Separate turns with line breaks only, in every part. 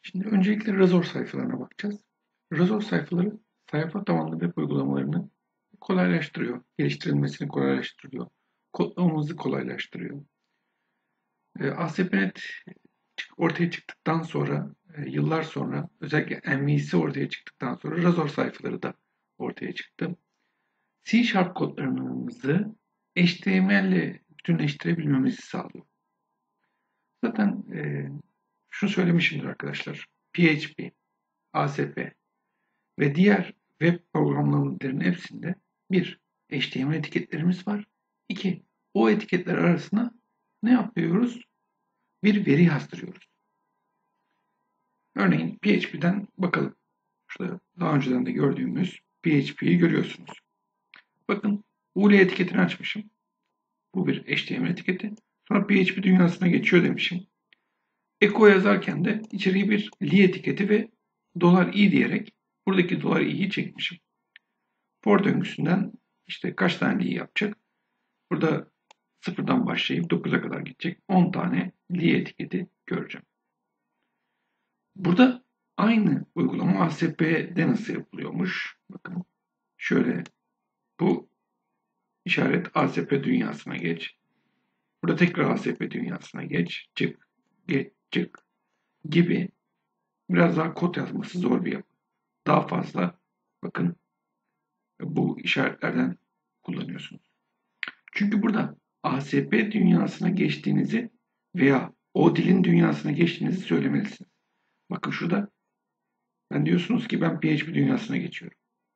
Şimdi öncelikle Razor sayfalarına bakacağız. Razor sayfaları sayfa tabanlı web uygulamalarını kolaylaştırıyor. Geliştirilmesini kolaylaştırıyor. Kodlamamızı kolaylaştırıyor. ASP.NET ortaya çıktıktan sonra, yıllar sonra, özellikle MVC ortaya çıktıktan sonra Razor sayfaları da ortaya çıktı. C# kodlarımızı HTML ile bütünleştirebilmemizi sağlıyor. Zaten şunu söylemişimdir arkadaşlar. PHP, ASP ve diğer web programlamalarının hepsinde bir, HTML etiketlerimiz var. İki, o etiketler arasına ne yapıyoruz? Bir veri yazdırıyoruz. Örneğin PHP'den bakalım. Şurada daha önceden de gördüğümüz PHP'yi görüyorsunuz. Bakın UL etiketini açmışım. Bu bir HTML etiketi. Sonra PHP dünyasına geçiyor demişim. Echo yazarken de içeriye bir li etiketi ve $i diyerek buradaki $i'yi çekmişim. For döngüsünden işte kaç tane li yapacak? Burada sıfırdan başlayıp 9'a kadar gidecek 10 tane li etiketi göreceğim. Burada aynı uygulama ASP'de nasıl yapılıyormuş? Bakın şöyle, bu işaret ASP dünyasına geç. Burada tekrar ASP dünyasına geç, çık, geç, çık gibi biraz daha kod yazması zor bir yapı. Daha fazla bakın bu işaretlerden kullanıyorsunuz. Çünkü burada ASP dünyasına geçtiğinizi veya o dilin dünyasına geçtiğinizi söylemelisiniz. Bakın şurada ben diyorsunuz ki ben PHP dünyasına geçiyorum.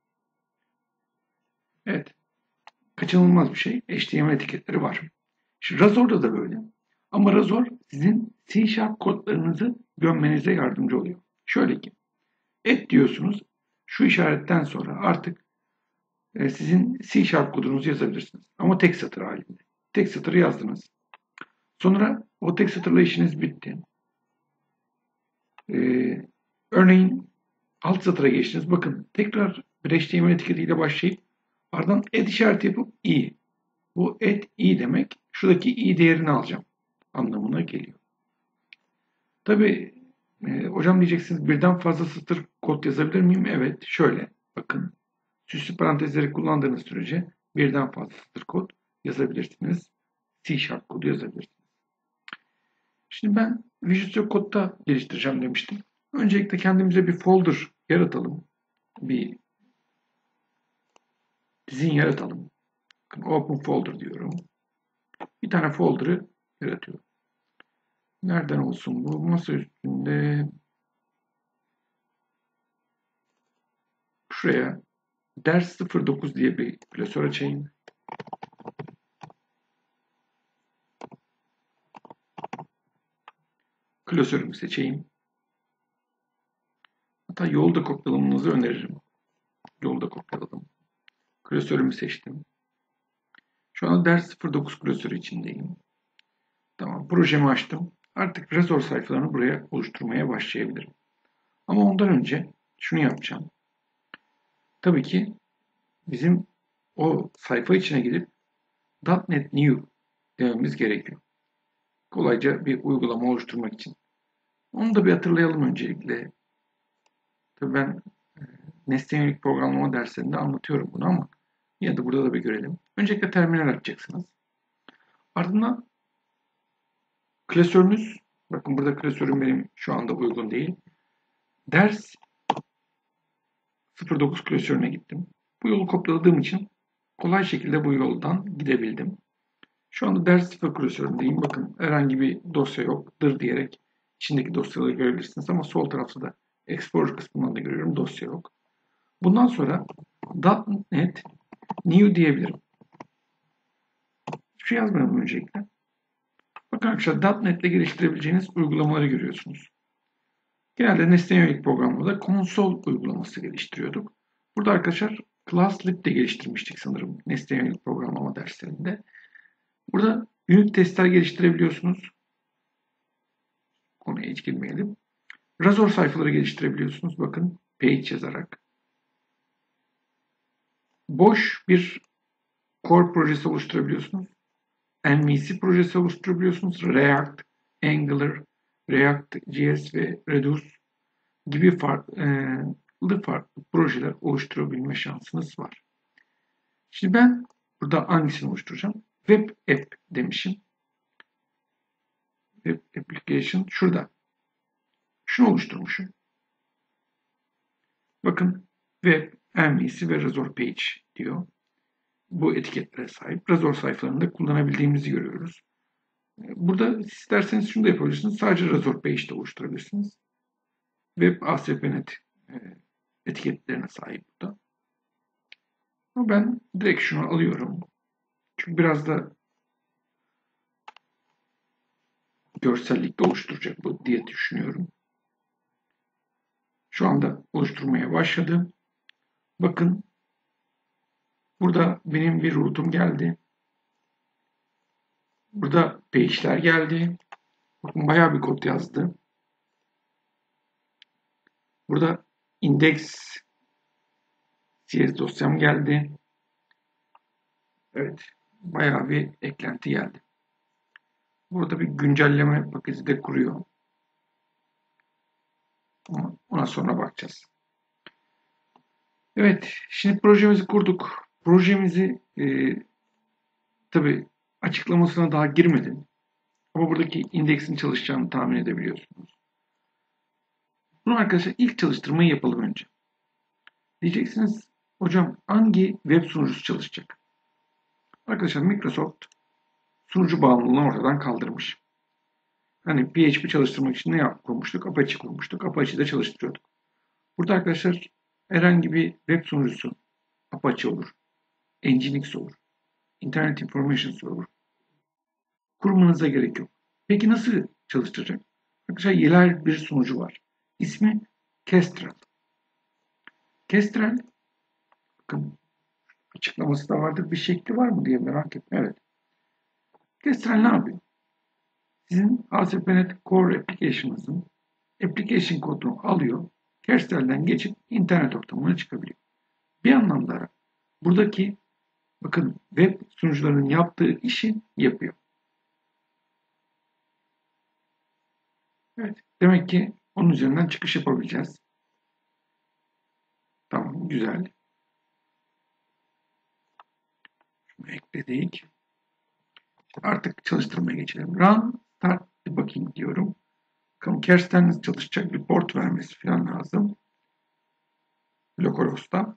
Evet. Kaçınılmaz bir şey. HTML etiketleri var. Şimdi Razor'da da böyle. Ama Razor sizin C# kodlarınızı gömmenize yardımcı oluyor. Şöyle ki, et diyorsunuz. Şu işaretten sonra artık sizin C# kodunuzu yazabilirsiniz. Ama tek satır halinde. Tek satırı yazdınız. Sonra o tek satırla işiniz bitti. Örneğin alt satıra geçtiniz. Bakın tekrar bir HTML etiketiyle başlayıp ardından et işareti yapıp i. Bu et i demek şuradaki i değerini alacağım anlamına geliyor. Tabi hocam diyeceksiniz birden fazla satır kod yazabilir miyim? Evet. Şöyle bakın. Süslü parantezleri kullandığınız sürece birden fazla satır kod yazabilirsiniz. C# kodu yazabilirsiniz. Şimdi ben Visual Code'da geliştireceğim demiştim. Öncelikle kendimize bir folder yaratalım. Bir dizin yaratalım. Open folder diyorum. Bir tane folder'ı yaratıyorum. Nereden olsun bu? Masa üstünde şuraya ders 09 diye bir klasör açayım. Klasörümü seçeyim. Hatta yolda kopyalamanızı öneririm. Yolda kopyaladım. Klasörümü seçtim. Şu anda ders 09 klasörü içindeyim. Tamam, projemi açtım. Artık Razor sayfalarını buraya oluşturmaya başlayabilirim. Ama ondan önce şunu yapacağım. Tabii ki bizim o sayfa içine gidip .NET New dememiz gerekiyor. Kolayca bir uygulama oluşturmak için. Onu da bir hatırlayalım öncelikle. Tabii ben nesne yönelik programlama derslerinde anlatıyorum bunu ama yine de burada da bir görelim. Öncelikle terminal açacaksınız. Ardından klasörünüz, bakın burada klasörüm benim şu anda uygun değil. Ders 09 klasörüne gittim. Bu yolu kopyaladığım için kolay şekilde bu yoldan gidebildim. Şu anda ders 0 klasöründeyim. Bakın herhangi bir dosya yok. Dır diyerek içindeki dosyaları görebilirsiniz ama sol tarafta da Explorer kısmından da görüyorum dosya yok. Bundan sonra .NET New diyebilirim. Hiçbir şey yazmayalım öncelikle. Bakın arkadaşlar .NET ile geliştirebileceğiniz uygulamaları görüyorsunuz. Genelde nesne yönelik programlarda konsol uygulaması geliştiriyorduk. Burada arkadaşlar ClassLib de geliştirmiştik sanırım nesne yönelik programlama derslerinde. Burada unit testler geliştirebiliyorsunuz. Konuya hiç girmeyelim. Razor sayfaları geliştirebiliyorsunuz. Bakın page yazarak. Boş bir core projesi oluşturabiliyorsunuz. MVC projesi oluşturabiliyorsunuz. React, Angular, React.js ve Redux gibi farklı projeler oluşturabilme şansınız var. Şimdi ben burada hangisini oluşturacağım? Web app demişim. Web application şurada. Şunu oluşturmuşum. Bakın web, MVC ve Razor Page diyor. Bu etiketlere sahip. Razor sayfalarında kullanabildiğimizi görüyoruz. Burada isterseniz şunu da yapabilirsiniz. Sadece Razor Page'de oluşturabilirsiniz. Web ASP.NET etiketlerine sahip burada. Ama ben direkt şunu alıyorum. Çünkü biraz da görsellikte oluşturacak bu diye düşünüyorum. Şu anda oluşturmaya başladı. Bakın burada benim bir route'um geldi. Burada page'ler geldi. Bakın bayağı bir kod yazdı. Burada index.cs dosyam geldi. Evet, bayağı bir eklenti geldi. Burada bir güncelleme paketi de kuruyor. Ama ona sonra bakacağız. Evet, şimdi projemizi kurduk. Projemizi tabii açıklamasına daha girmedim. Ama buradaki indeksin çalışacağını tahmin edebiliyorsunuz. Bunu arkadaşlar ilk çalıştırmayı yapalım önce. Diyeceksiniz, hocam hangi web sunucusu çalışacak? Arkadaşlar Microsoft sunucu bağımlılığını ortadan kaldırmış. Hani PHP çalıştırmak için ne kurmuştuk? Apache kurmuştuk. Apache'de çalıştırıyorduk. Burada arkadaşlar herhangi bir web sunucusu Apache olur, Nginx olur, Internet Information olur. Kurmanıza gerek yok. Peki nasıl çalıştıracak? Arkadaşlar yerel bir sunucu var. İsmi Kestrel. Kestrel, bakın açıklaması da vardır. Bir şekli var mı diye merak etme. Evet. Kestrel ne yapıyor? Sizin ASP.NET Core Application'ınızın application kodunu alıyor. Kestrel'den geçip internet ortamına çıkabiliyor. Bir anlamda buradaki bakın web sunucularının yaptığı işi yapıyor. Evet. Demek ki onun üzerinden çıkış yapabileceğiz. Tamam. Güzel. Şunu ekledik. Artık çalıştırmaya geçelim. Run, start, bakayım diyorum. Bakalım Kers'ten çalışacak bir port vermesi falan lazım. Localhost'ta.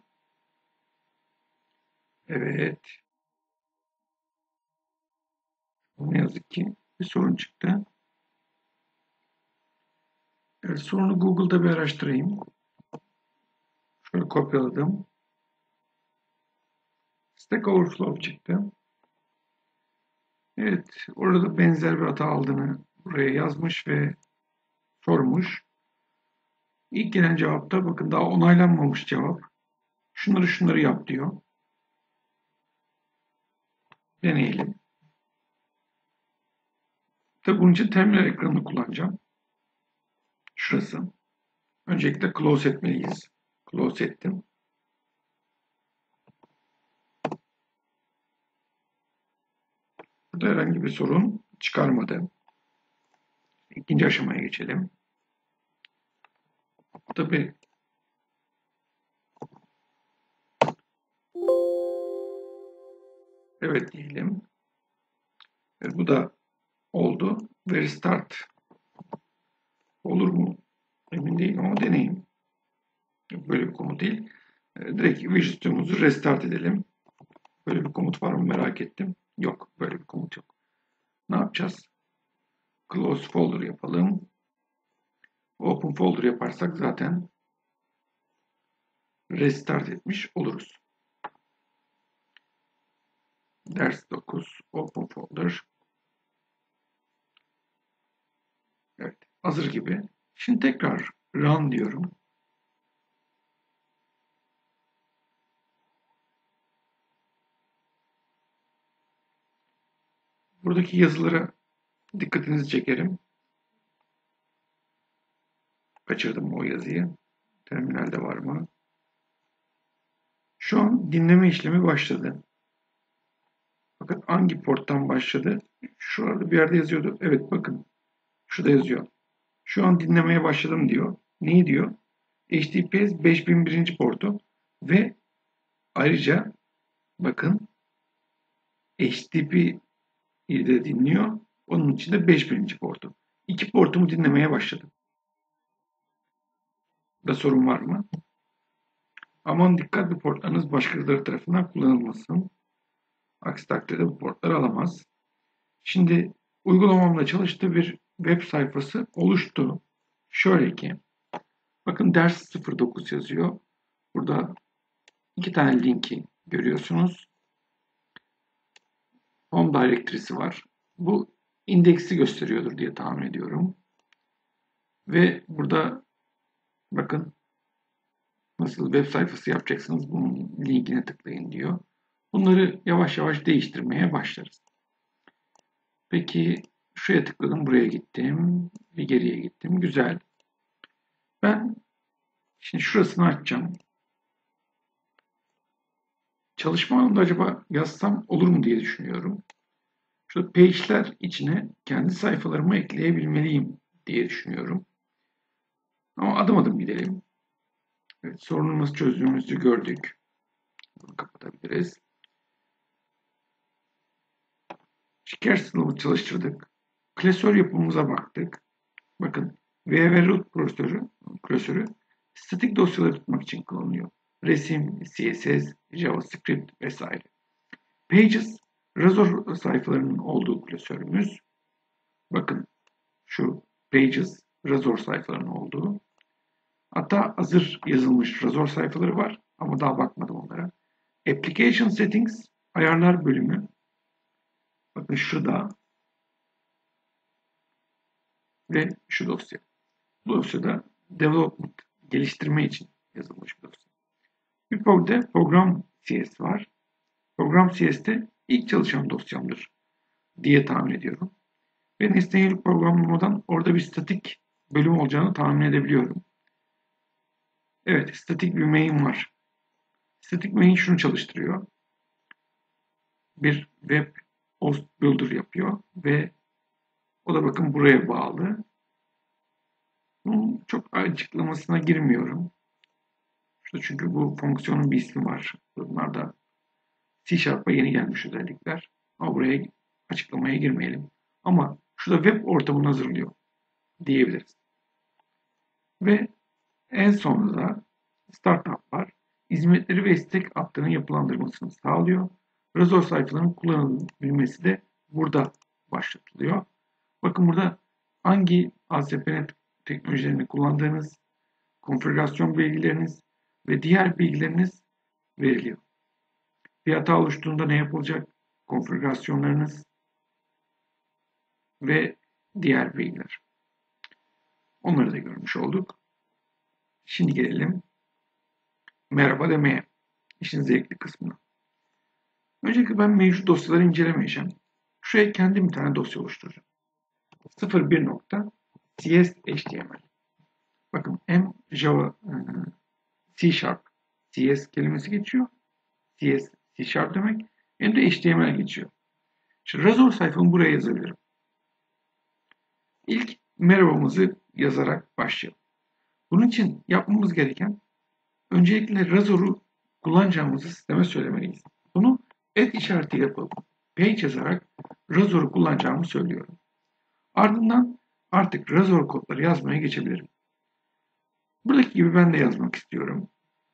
Evet. Ne yazık ki bir sorun çıktı. Evet, sorunu Google'da bir araştırayım. Şöyle kopyaladım. Stack Overflow çıktı. Evet, orada benzer bir hata aldığını buraya yazmış ve sormuş. İlk gelen cevapta bakın daha onaylanmamış cevap. Şunları yap diyor. Deneyelim. Tabii bunun için terminal ekranını kullanacağım. Şurası. Öncelikle close etmeliyiz. Close ettim. Burada herhangi bir sorun çıkarmadı. İkinci aşamaya geçelim. Tabii evet diyelim. Evet, bu da oldu. Ve restart olur mu? Emin değilim ama deneyim. Böyle bir komut değil. Direkt vücutumuzu restart edelim. Böyle bir komut var mı merak ettim. Yok. Böyle bir komut yok. Ne yapacağız? Close folder yapalım. Open folder yaparsak zaten restart etmiş oluruz. Ders 9 Open folder. Evet. Hazır gibi. Şimdi tekrar run diyorum. Buradaki yazılara dikkatinizi çekerim. Kaçırdım o yazıyı. Terminalde var mı? Şu an dinleme işlemi başladı. Bakın hangi porttan başladı? Şurada bir yerde yazıyordu. Evet bakın. Şurada yazıyor. Şu an dinlemeye başladım diyor. Neyi diyor? HTTPS 5001. portu ve ayrıca bakın HTTP de dinliyor. Onun için de 5000. portu. İki portumu dinlemeye başladım. Da sorun var mı? Aman dikkat, bu portlarınız başkaları tarafından kullanılmasın. Aksi takdirde bu portlar alamaz. Şimdi uygulamamla çalıştığı bir web sayfası oluştu. Şöyle ki, bakın ders 09 yazıyor. Burada iki tane linki görüyorsunuz. Home directory'si var. Bu indeksi gösteriyordur diye tahmin ediyorum. Ve burada bakın nasıl web sayfası yapacaksınız, bunun linkine tıklayın diyor. Bunları yavaş yavaş değiştirmeye başlarız. Peki şuraya tıkladım, buraya gittim, bir geriye gittim. Güzel. Ben şimdi şurasını açacağım. Çalışma alanında acaba yazsam olur mu diye düşünüyorum. Şurada page'ler içine kendi sayfalarımı ekleyebilmeliyim diye düşünüyorum. Ama adım adım gidelim. Evet, sorunumuzu çözdüğümüzü gördük. Bunu kapatabiliriz. Şeker sınavı çalıştırdık. Klasör yapımıza baktık. Bakın VV-Root klasörü statik dosyaları tutmak için kullanılıyor. Resim, CSS, JavaScript vesaire. Pages, Razor sayfalarının olduğu klasörümüz. Bakın şu Pages, Razor sayfalarının olduğu. Hatta hazır yazılmış Razor sayfaları var ama daha bakmadım onlara. Application Settings, ayarlar bölümü. Bakın şurada ve şu dosya. Bu dosyada development, geliştirme için yazılmış bir dosya. Bir de program CS var. Program CS'te ilk çalışan dosyamdır diye tahmin ediyorum. Ve nesneli programlamadan orada bir statik bölüm olacağını tahmin edebiliyorum. Evet, statik bir main var. Static main şunu çalıştırıyor. Bir web host builder yapıyor ve o da bakın buraya bağlı. Bunun çok açıklamasına girmiyorum. Çünkü bu fonksiyonun bir ismi var. Bunlar da C Sharp'a yeni gelmiş özellikler. Ama buraya açıklamaya girmeyelim. Ama şurada web ortamını hazırlıyor diyebiliriz. Ve en sonunda startup var. Hizmetleri ve istek hatlarının yapılandırmasını sağlıyor. Razor sayfalarının kullanılabilmesi de burada başlatılıyor. Bakın burada hangi ASP.NET teknolojilerini kullandığınız, konfigürasyon bilgileriniz ve diğer bilgileriniz veriliyor. Bir hata oluştuğunda ne yapılacak, konfigürasyonlarınız ve diğer bilgiler. Onları da görmüş olduk. Şimdi gelelim merhaba demeye, işin zevkli kısmına. Öncelikle ben mevcut dosyaları incelemeyeceğim. Şuraya kendim bir tane dosya oluşturacağım. 01.cs.html. Bakın hem Java, C Sharp, CS kelimesi geçiyor. CS, C Sharp demek. Hem de HTML geçiyor. Şimdi Razor sayfamı buraya yazabilirim. İlk merhabamızı yazarak başlayalım. Bunun için yapmamız gereken öncelikle Razor'u kullanacağımızı sisteme söylemeliyiz. Bunu et işareti yapıp page yazarak Razor'u kullanacağımı söylüyorum. Ardından artık Razor kodları yazmaya geçebilirim. Buradaki gibi ben de yazmak istiyorum.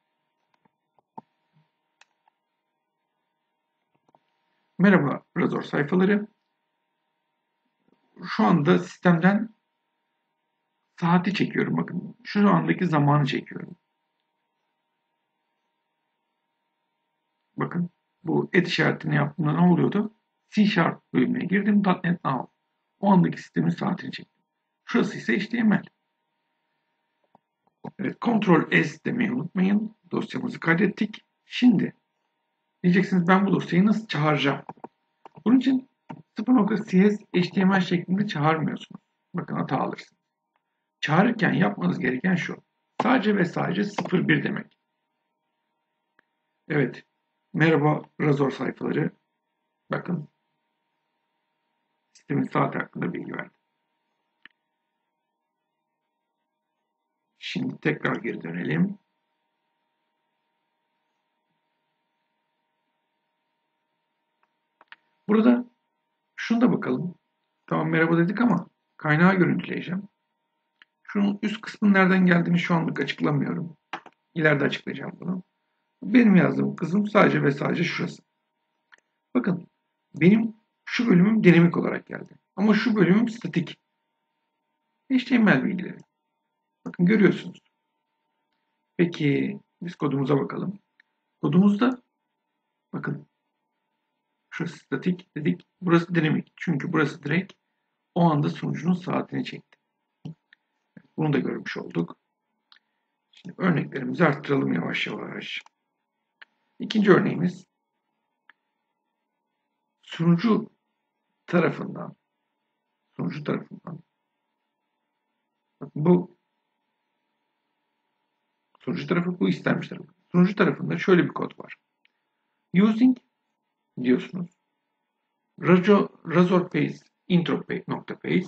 Merhaba Razor sayfaları. Şu anda sistemden saati çekiyorum. Bakın şu andaki zamanı çekiyorum. Bakın bu et işaretini yaptığımda ne oluyordu? C Sharp bölümüne girdim. .NET Now. O andaki sistemin saatini çektim. Şurası ise HTML. Evet, Ctrl S demeyi unutmayın. Dosyamızı kaydettik. Şimdi diyeceksiniz ben bu dosyayı nasıl çağıracağım? Bunun için 0.cs HTML şeklinde çağırmıyorsunuz. Bakın hata alırsınız. Çağırırken yapmanız gereken şu. Sadece ve sadece 01 demek. Evet. Merhaba Razor sayfaları. Bakın. Sistemin saati hakkında bilgi verdim. Şimdi tekrar geri dönelim. Burada şunu da bakalım. Tamam merhaba dedik ama kaynağı görüntüleyeceğim. Şunun üst kısmının nereden geldiğini şu anlık açıklamıyorum. İleride açıklayacağım bunu. Benim yazdığım kısım sadece ve sadece şurası. Bakın benim şu bölümüm dinamik olarak geldi. Ama şu bölümüm statik. HTML bilgileri. Bakın görüyorsunuz. Peki biz kodumuza bakalım. Kodumuzda bakın şurası statik dedik. Burası dinamik. Çünkü burası direkt o anda sunucunun saatini çekti. Bunu da görmüş olduk. Şimdi örneklerimizi arttıralım yavaş yavaş. İkinci örneğimiz sunucu tarafından bu sunucu tarafı bu istenmiş tarafı. Sunucu tarafında şöyle bir kod var. Using diyorsunuz. Razor Page intro nokta page.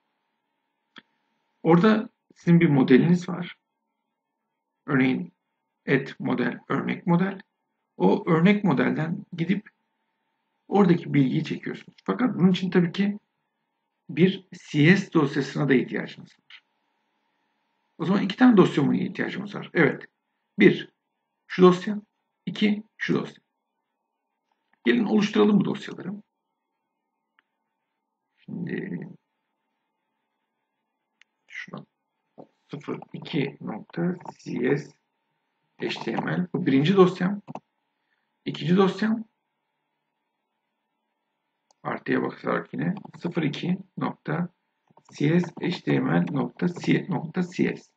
Orada sizin bir modeliniz var. Örneğin model, örnek model. O örnek modelden gidip oradaki bilgiyi çekiyorsunuz. Fakat bunun için tabii ki bir CS dosyasına da ihtiyacınız var. O zaman iki tane dosya mı ihtiyacımız var? Evet. Bir, şu dosya. İki, şu dosya. Gelin oluşturalım bu dosyaları. Şimdi şuna 02.cs HTML. Bu birinci dosyam. İkinci dosyam artıya bakarak yine 02.cs html.cs.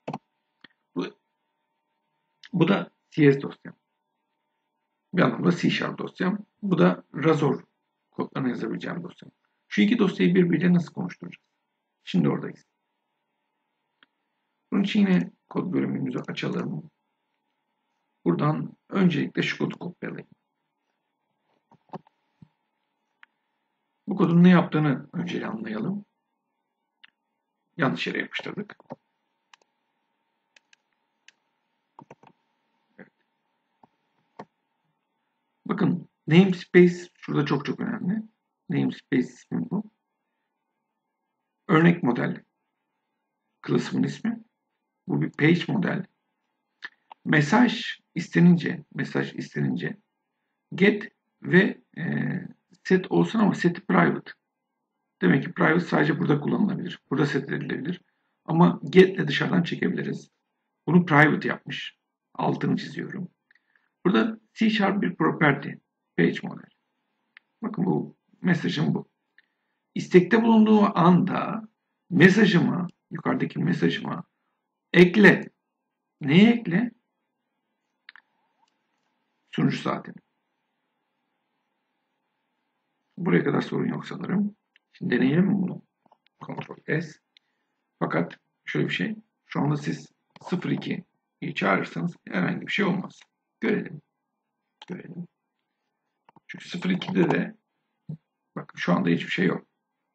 Bu da CS dosyam. Bir anlamda C# dosyam. Bu da Razor kodlarını yazabileceğim dosyam. Şu iki dosyayı birbiriyle nasıl konuşturacağız? Şimdi oradayız. Bunun için yine kod bölümümüzü açalım. Buradan öncelikle şu kodu kopyalayayım. Bu kodun ne yaptığını önce anlayalım. Yanlış yere yapıştırdık. Evet. Bakın namespace şurada çok önemli. Namespace ismi bu. Örnek model klasımın ismi. Bu bir page model. Mesaj istenince get ve set olsun ama seti private. Demek ki private sadece burada kullanılabilir. Burada set edilebilir. Ama get ile dışarıdan çekebiliriz. Bunu private yapmış. Altını çiziyorum. Burada C# bir property. Page model. Bakın bu mesajım bu. İstekte bulunduğu anda yukarıdaki mesajıma ekle. Neyi ekle? Sunucu saatini. Buraya kadar sorun yok sanırım. Şimdi deneyelim mi bunu? Ctrl S. Fakat şöyle bir şey. Şu anda siz 02'yi çağırırsanız herhangi bir şey olmaz. Görelim. Çünkü 02'de de bakın şu anda hiçbir şey yok.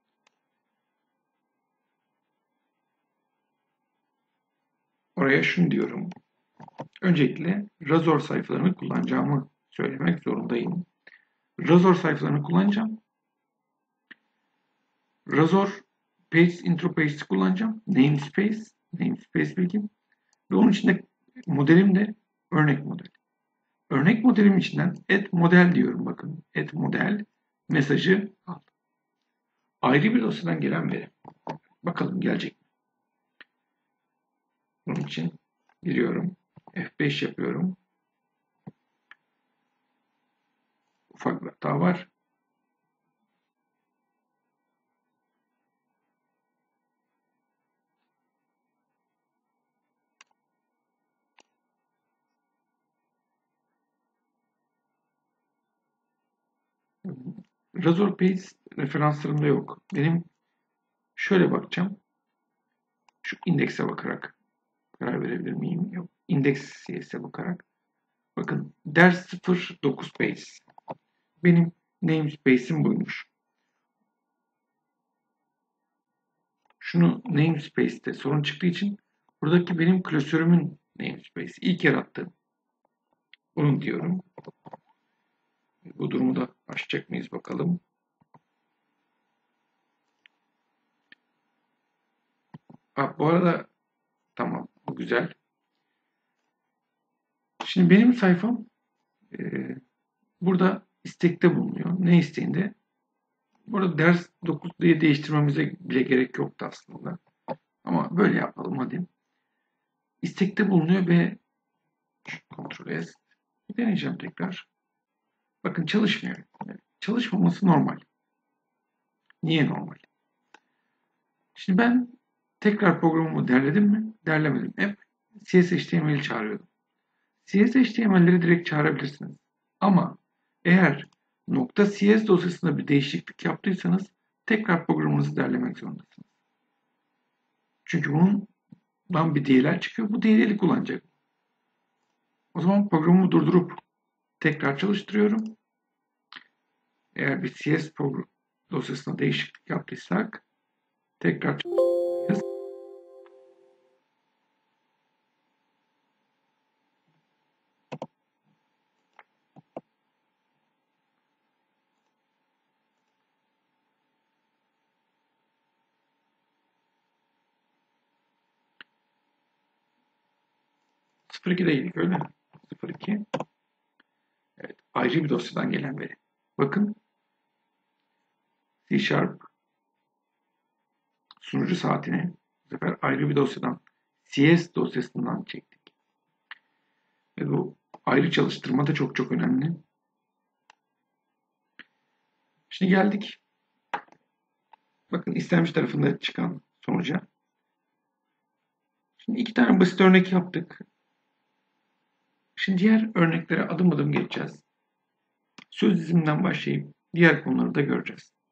Oraya şunu diyorum. Öncelikle Razor sayfalarını kullanacağımı söylemek zorundayım. Razor sayfalarını kullanacağım. Razor intro page'i kullanacağım. Namespace bilgim. Ve onun içinde modelim de örnek model. Örnek modelim içinden add model diyorum bakın. Add model mesajı al. Ayrı bir dosyadan gelen veri. Bakalım gelecek mi? Bunun için giriyorum. F5 yapıyorum. Ufak bir hata var. Razor Page referanslarımda yok. Benim şöyle bakacağım. Şu indekse bakarak karar verebilir miyim? Yok. Indeks CS'e bakarak. Bakın ders 09 page. Benim namespace'im buymuş. Şunu namespace'te sorun çıktığı için Buradaki benim klasörümün namespace ilk yarattığım. Bunu diyorum. Bu durumu da açacak mıyız bakalım. Bu arada tamam, bu güzel. Şimdi benim sayfam burada istekte bulunuyor. Ne isteğinde? Burada ders 9 diye değiştirmemize bile gerek yoktu aslında. Ama böyle yapalım hadi. İstekte bulunuyor ve Ctrl S. Deneyeceğim tekrar. Bakın çalışmıyor. Çalışmaması normal. Niye normal? Şimdi ben tekrar programımı derledim mi? Derlemedim. Hep CSHTML'i çağırıyordum. CSHTML'leri direkt çağırabilirsiniz. Ama eğer .cs dosyasında bir değişiklik yaptıysanız tekrar programınızı derlemek zorundasınız. Çünkü bundan bir DLL çıkıyor. Bu DLL'i kullanacak. O zaman programımı durdurup tekrar çalıştırıyorum. Eğer bir CS dosyasına değişiklik yaptıysak tekrar çalıştıracağız. Sıfır 2'deydik öyle mi? 02. Evet, ayrı bir dosyadan gelen veri. Bakın C# sunucu saatini bu sefer ayrı bir dosyadan CS dosyasından çektik. Ve bu ayrı çalıştırma da çok çok önemli. Şimdi geldik. Bakın istenmiş tarafında çıkan sonuca. Şimdi iki tane basit örnek yaptık. Şimdi diğer örneklere adım adım geçeceğiz. Söz diziminden başlayıp diğer konuları da göreceğiz.